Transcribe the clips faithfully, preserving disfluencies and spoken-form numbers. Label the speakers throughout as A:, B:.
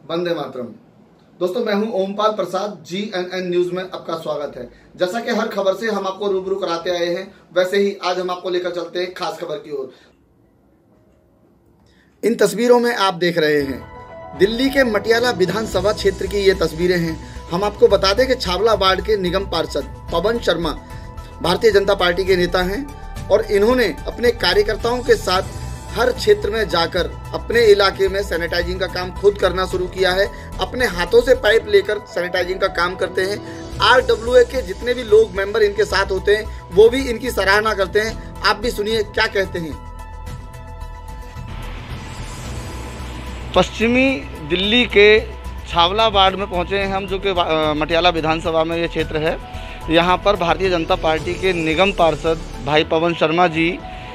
A: वंदे मातरम। दोस्तों, मैं हूं Ompal Prasad, G N N news में आपका स्वागत है। जैसा कि हर खबर से हम आपको रूबरू कराते आए हैं, वैसे ही आज हम आपको लेकर चलते हैं खास खबर की ओर। इन तस्वीरों में आप देख रहे हैं दिल्ली के मटियाला विधानसभा क्षेत्र की ये तस्वीरें हैं। हम आपको बता दें कि छावला वार्ड के निगम पार्षद पवन शर्मा भारतीय जनता पार्टी के नेता हैं और इन्होंने अपने कार्यकर्ताओं के साथ हर क्षेत्र में जाकर अपने इलाके में सैनिटाइजिंग का काम खुद करना शुरू किया है। अपने हाथों से पाइप लेकर सैनिटाइजिंग का काम करते हैं। आर डब्ल्यू ए के जितने भी लोग मेंबर इनके साथ होते हैं वो भी इनकी सराहना करते हैं। आप भी सुनिए क्या कहते हैं। पश्चिमी दिल्ली के छावला वार्ड में पहुंचे हैं हम, जो कि मटियाला विधानसभा में ये क्षेत्र है। यहाँ पर भारतीय जनता पार्टी के निगम पार्षद भाई पवन शर्मा जी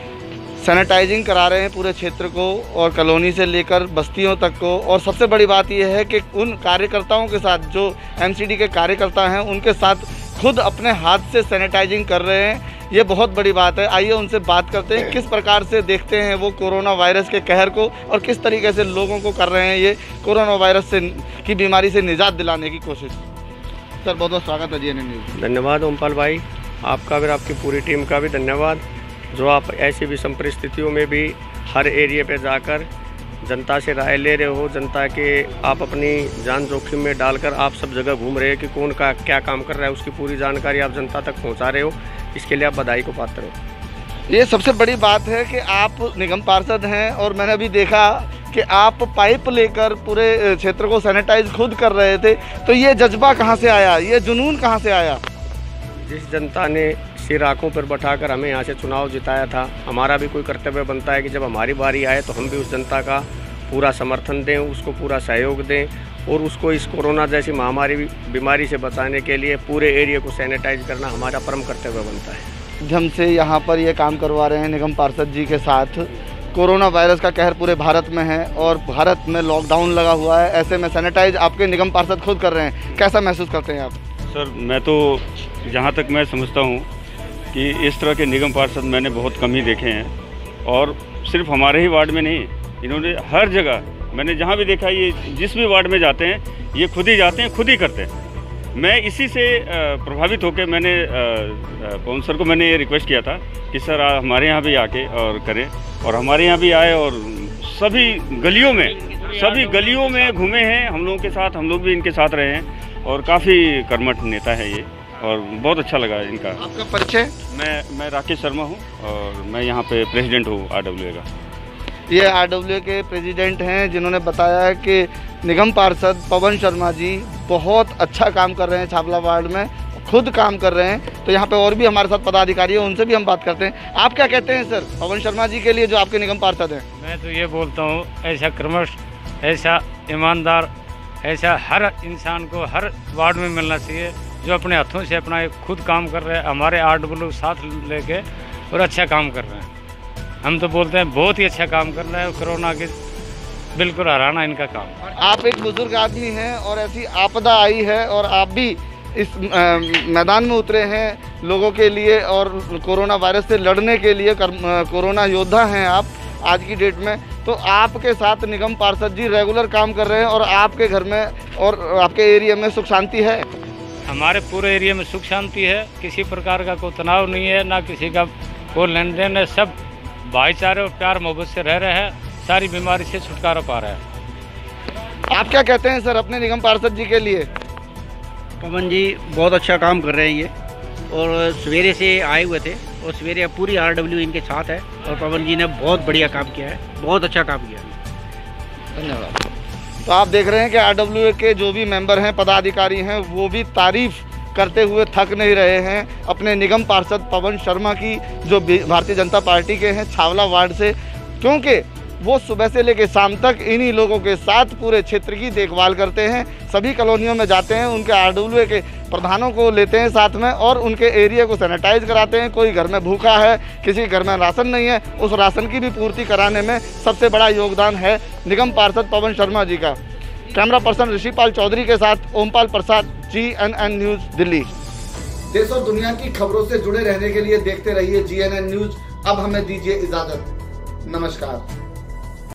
A: सैनिटाइजिंग करा रहे हैं पूरे क्षेत्र को, और कॉलोनी से लेकर बस्तियों तक को। और सबसे बड़ी बात यह है कि उन कार्यकर्ताओं के साथ, जो एम सी डी के कार्यकर्ता हैं, उनके साथ खुद अपने हाथ से सैनिटाइजिंग कर रहे हैं। ये बहुत बड़ी बात है। आइए उनसे बात करते हैं, किस प्रकार से देखते हैं वो कोरोना वायरस के कहर को और किस तरीके से लोगों को कर रहे हैं ये कोरोना वायरस से की बीमारी से निजात दिलाने की कोशिश। सर, बहुत बहुत स्वागत है जी एन एन न्यूज़।
B: धन्यवाद ओमपाल भाई, आपका भी, आपकी पूरी टीम का भी धन्यवाद, जो आप ऐसी विषम परिस्थितियों में भी हर एरिया पे जाकर जनता से राय ले रहे हो। जनता के आप अपनी जान जोखिम में डालकर आप सब जगह घूम रहे हो कि कौन का क्या काम कर रहा है, उसकी पूरी जानकारी आप जनता तक पहुंचा रहे हो। इसके लिए आप बधाई को पात्र हो।
A: ये सबसे बड़ी बात है कि आप निगम पार्षद हैं और मैंने अभी देखा कि आप पाइप लेकर पूरे क्षेत्र को सैनिटाइज खुद कर रहे थे। तो ये जज्बा कहाँ से आया, ये जुनून कहाँ से आया?
B: जिस जनता ने सिर आँखों पर बैठाकर हमें यहाँ से चुनाव जिताया था, हमारा भी कोई कर्तव्य बनता है कि जब हमारी बारी आए तो हम भी उस जनता का पूरा समर्थन दें, उसको पूरा सहयोग दें और उसको इस कोरोना जैसी महामारी बीमारी से बचाने के लिए पूरे एरिया को सैनिटाइज करना हमारा परम कर्तव्य बनता है।
A: हमसे यहाँ पर ये काम करवा रहे हैं निगम पार्षद जी के साथ। कोरोना वायरस का कहर पूरे भारत में है और भारत में लॉकडाउन लगा हुआ है। ऐसे में सैनिटाइज आपके निगम पार्षद खुद कर रहे हैं, कैसा महसूस करते हैं आप?
C: सर, मैं तो जहाँ तक मैं समझता हूँ कि इस तरह के निगम पार्षद मैंने बहुत कम ही देखे हैं, और सिर्फ हमारे ही वार्ड में नहीं, इन्होंने हर जगह, मैंने जहाँ भी देखा, ये जिस भी वार्ड में जाते हैं ये खुद ही जाते हैं, खुद ही करते हैं। मैं इसी से प्रभावित होकर मैंने पवन सर को मैंने ये रिक्वेस्ट किया था कि सर हमारे यहाँ भी आके और करें, और हमारे यहाँ भी आए और सभी गलियों में सभी गलियों में घूमे हैं हम लोगों के साथ, हम लोग भी इनके साथ रहे हैं, और काफ़ी कर्मठ नेता है ये, और बहुत अच्छा लगा इनका।
A: आपका परिचय?
C: मैं मैं राकेश शर्मा हूँ और मैं यहाँ पे प्रेसिडेंट हूँ आर डब्ल्यू ए का।
A: ये आर डब्ल्यू ए के प्रेसिडेंट हैं, जिन्होंने बताया कि निगम पार्षद पवन शर्मा जी बहुत अच्छा काम कर रहे हैं, छावला वार्ड में खुद काम कर रहे हैं। तो यहाँ पे और भी हमारे साथ पदाधिकारी हैं, उनसे भी हम बात करते हैं। आप क्या कहते हैं सर पवन शर्मा जी के लिए, जो आपके निगम पार्षद हैं?
D: मैं तो ये बोलता हूँ, ऐसा कर्मठ, ऐसा ईमानदार, ऐसा हर इंसान को हर वार्ड में मिलना चाहिए, जो अपने हाथों से अपना खुद काम कर रहे हैं। हमारे आर डब्ल्यू साथ लेके और अच्छा काम कर रहे हैं। हम तो बोलते हैं बहुत ही अच्छा काम कर रहे हैं, कोरोना के बिल्कुल हराना इनका काम।
A: आप एक बुजुर्ग आदमी हैं और ऐसी आपदा आई है और आप भी इस आ, मैदान में उतरे हैं लोगों के लिए, और कोरोना वायरस से लड़ने के लिए कोरोना योद्धा हैं आप आज की डेट में। तो आपके साथ निगम पार्षद जी रेगुलर काम कर रहे हैं और आपके घर में और आपके एरिया में सुख शांति है?
D: हमारे पूरे एरिया में सुख शांति है, किसी प्रकार का कोई तनाव नहीं है, ना किसी का कोई लेन देन है। सब भाईचारे और प्यार मोहब्बत से रह रहे हैं, सारी बीमारी से छुटकारा पा रहे हैं।
A: आप क्या कहते हैं सर अपने निगम पार्षद जी के लिए?
E: पवन जी बहुत अच्छा काम कर रहे हैं ये, और सवेरे से आए हुए थे और सवेरे पूरी आर डब्ल्यू इनके साथ है, और पवन जी ने बहुत बढ़िया काम किया है, बहुत अच्छा काम किया है।
A: धन्यवाद। तो आप देख रहे हैं कि आर डब्ल्यू ए के जो भी मेंबर हैं, पदाधिकारी हैं, वो भी तारीफ करते हुए थक नहीं रहे हैं अपने निगम पार्षद पवन शर्मा की, जो भारतीय जनता पार्टी के हैं छावला वार्ड से, क्योंकि वो सुबह से लेकर शाम तक इन्हीं लोगों के साथ पूरे क्षेत्र की देखभाल करते हैं। सभी कॉलोनियों में जाते हैं, उनके आर डब्ल्यू ए के प्रधानों को लेते हैं साथ में और उनके एरिया को सैनिटाइज कराते हैं। कोई घर में भूखा है, किसी घर में राशन नहीं है, उस राशन की भी पूर्ति कराने में सबसे बड़ा योगदान है निगम पार्षद पवन शर्मा जी का। कैमरा पर्सन ऋषिपाल चौधरी के साथ Ompal Prasad, G N N news, Delhi. देश और दुनिया की खबरों से जुड़े रहने के लिए देखते रहिए जी एन एन न्यूज़। अब हमें दीजिए इजाजत, नमस्कार।